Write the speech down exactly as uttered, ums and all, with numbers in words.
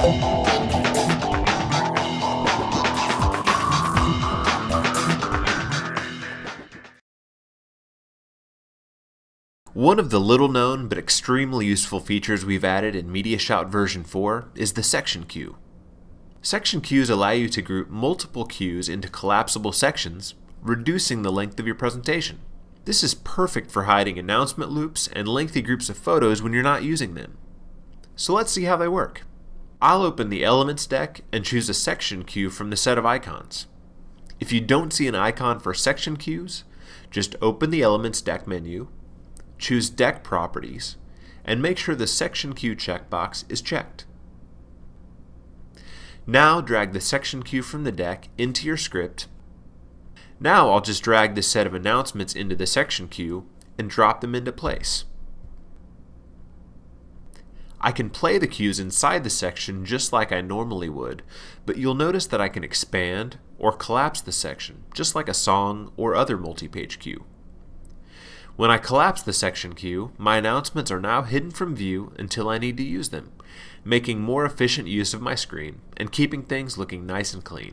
One of the little-known but extremely useful features we've added in MediaShout version four is the section queue. Section queues allow you to group multiple queues into collapsible sections, reducing the length of your presentation. This is perfect for hiding announcement loops and lengthy groups of photos when you're not using them. So let's see how they work. I'll open the Elements deck and choose a section queue from the set of icons. If you don't see an icon for section queues, just open the Elements deck menu, choose Deck Properties, and make sure the Section Queue checkbox is checked. Now drag the section queue from the deck into your script. Now I'll just drag this set of announcements into the section queue and drop them into place. I can play the cues inside the section just like I normally would, but you'll notice that I can expand or collapse the section, just like a song or other multi-page queue. When I collapse the section queue, my announcements are now hidden from view until I need to use them, making more efficient use of my screen and keeping things looking nice and clean.